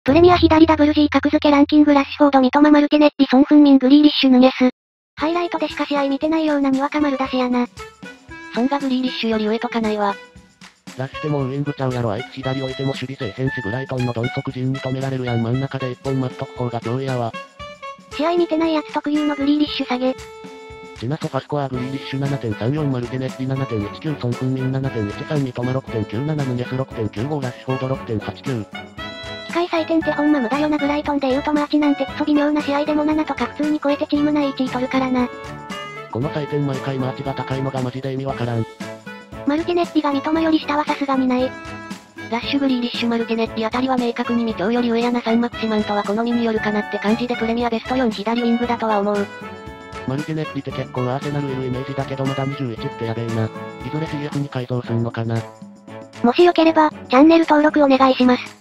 プレミア左 WG 格付けランキングラッシュフォード三笘マルティネッリソン・フンミングリーリッシュヌニェス。ハイライトでしか試合見てないようなにわか丸出しやな。ソンがグリーリッシュより上とかないわ。 ラッシュでもウイングちゃうやろあいつ左置いても守備せえへんしブライトンの鈍足陣に止められるやん真ん中で一本待っとく方が脅威やわ。 試合見てないやつ特有のグリーリッシュ下げ。 チナソファスコアグリーリッシュ 7.34 マルティネッリ 7.19 ソン・フンミン 7.13 三笘 6.97 ヌニェス 6.95 ラッシュフォード 6.89。 機械採点ってほんま無駄よな。ブライトンで言うとマーチなんてクソ微妙な試合でも7とか普通に超えてチーム内1位取るからな。 この採点毎回マーチが高いのがマジで意味わからん。 マルティネッリが三笘より下はさすがにない。ラッシュグリーリッシュマルティネッリあたりは明確に未調より上やな。サンマクシマンとは好みによるかなって感じでプレミアベスト4左ウィングだとは思う。 マルティネッリって結構アーセナルいるイメージだけどまだ21ってやべえな。いずれ CF に改造すんのかな。 もしよければ、チャンネル登録お願いします。